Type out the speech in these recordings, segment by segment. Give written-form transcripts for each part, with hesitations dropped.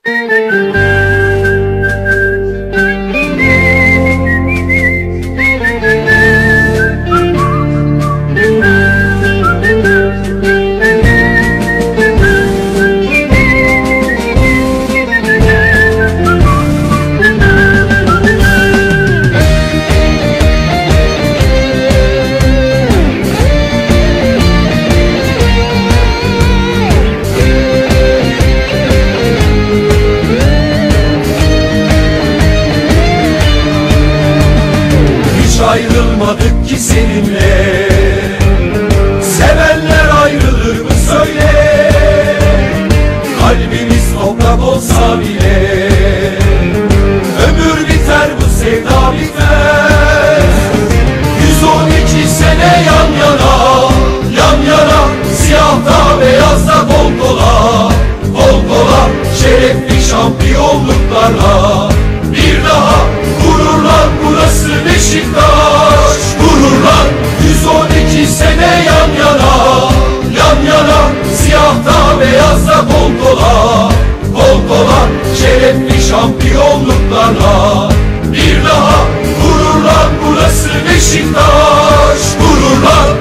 Ayrılmadık ki seninle, sevenler ayrılır mı söyle? Kalbimiz toprak olsa bile ömür biter, bu sevda bitmez. 112 sene yan yana, yan yana, siyahta beyazda kol kola, kol kola, şerefli şampiyonluklarla bir daha gururlan, burası Beşiktaş. Gururlan, 112 sene yan yana, yan yana, siyahta beyazda kol kola, kol kola, şerefli şampiyonluklarla bir daha gururlan, burası Beşiktaş. Gururlan.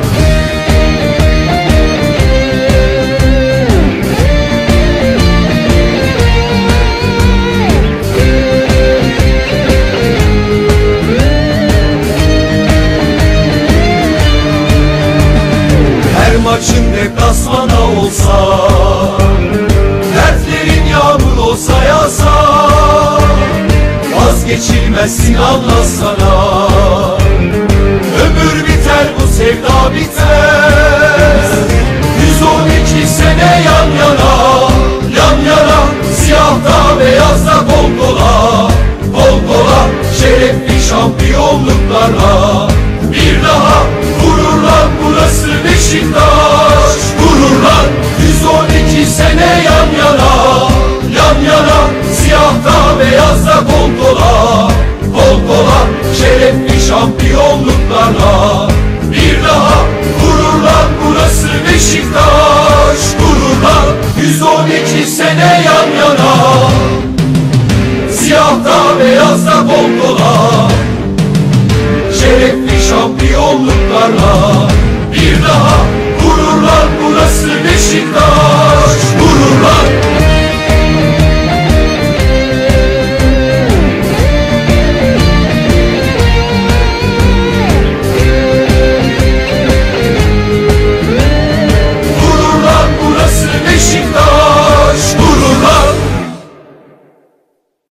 Maçın deplasmana olsa, dertlerin yağmur olsa yağsa, vazgeçilmezsin anlasana. Ömür biter, bu sevda bitmez. 112 sene yan yana, yan yana, siyahta beyazda kol kola, kol kola, şerefli şampiyonluklarla bir daha gururlan, burası Beşiktaş. Gururlan, 112 sene yan yana, yan yana, siyahta beyazda kol kola, kol kola, şerefli şampiyonluklarla bir daha gururlan, burası Beşiktaş. Gururlan, 112 sene yan yana, siyahta beyazda kol kola, şerefli şampiyonluklarla bir daha gururlan, burası Beşiktaş. Gururlan.